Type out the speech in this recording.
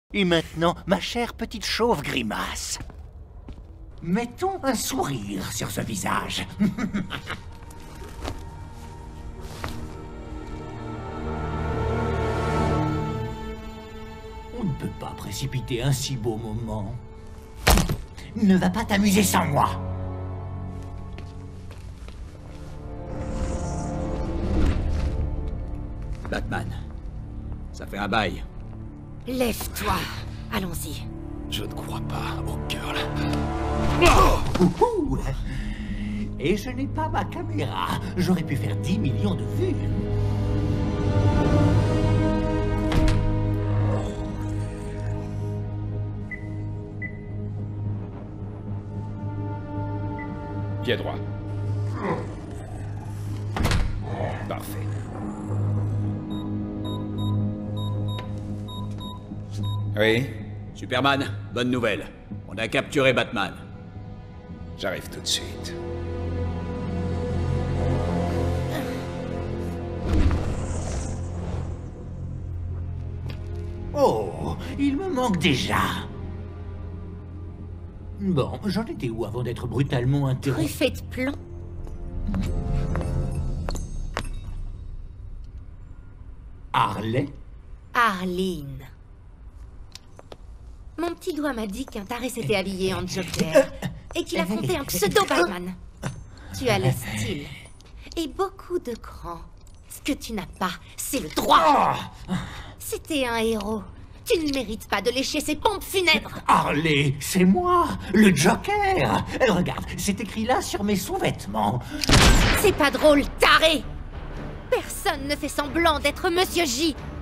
Et maintenant, ma chère petite chauve grimace. Mettons un sourire sur ce visage. On ne peut pas précipiter un si beau moment. Ne va pas t'amuser sans moi. Batman, ça fait un bail. Lève-toi. Allons-y. Je ne crois pas au cœur, là. Ouhou. Et je n'ai pas ma caméra. J'aurais pu faire 10 millions de vues. Pied droit. Parfait. Oui, Superman, bonne nouvelle. On a capturé Batman. j'arrive tout de suite. Oh, il me manque déjà. Bon, j'en étais où avant d'être brutalement interrompu? Truffé de plomb. Harley? Arline. Mon petit doigt m'a dit qu'un taré s'était habillé en Joker et qu'il affrontait un pseudo-Batman. Tu as le style et beaucoup de cran. Ce que tu n'as pas, c'est le droit. C'était un héros. Tu ne mérites pas de lécher ses pompes funèbres. Harley, c'est moi, le Joker. Regarde, c'est écrit là sur mes sous-vêtements. C'est pas drôle, taré. Personne ne fait semblant d'être Monsieur J.